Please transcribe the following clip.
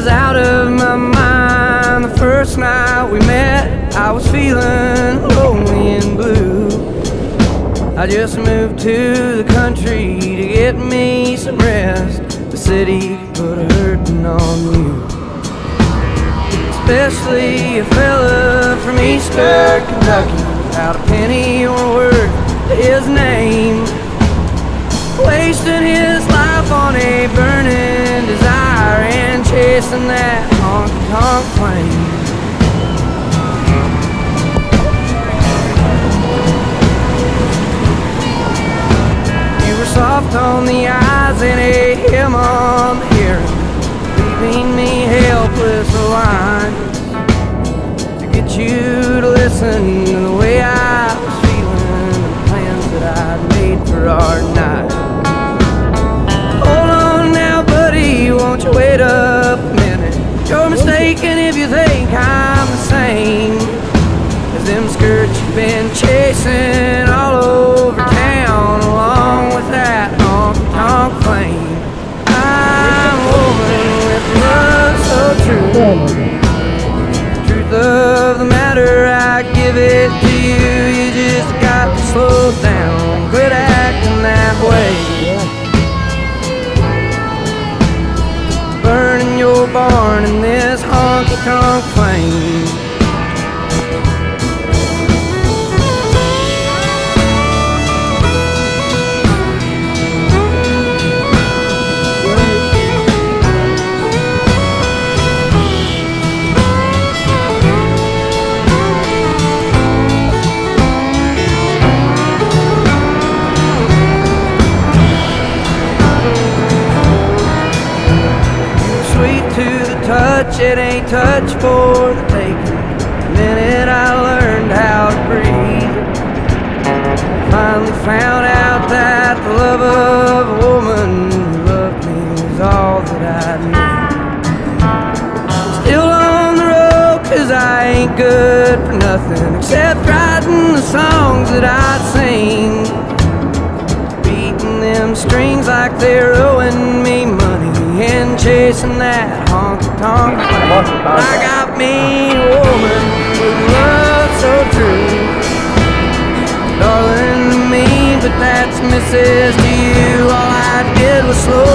was out of my mind the first night we met. I was feeling lonely and blue. I just moved to the country to get me some rest. The city put a hurtin' on you, especially a fella from Eastern Kentucky without a penny or a word to his name, wasting his life on a burning desire and chasing that honky-tonk flame. You were soft on the eyes and a hymn on the hearing, leaving me helpless aligned to get you to listen to the way I was feeling, the plans that I'd made for our night. Hold on now, buddy, won't you wait up a minute? You're mistaken if you think I'm the same as them skirts you've been chasing all over town, along with that honky-tonk flame. I'm a woman with love so true. Truth of the matter, I give it to you. You just got to slow down, quit acting that way. Burning your barn in this honky-tonk flame. Touch, it ain't touch for the taking. The minute I learned how to breathe, finally found out that the love of a woman who loved me was all that I need. Still on the road, cause I ain't good for nothing except writing the songs that I sing, beating them strings like they're owing me money and chasing that honky-tonk flame. I got me a woman with love so true, darling to me, but that's Mrs. to you. All I did was slow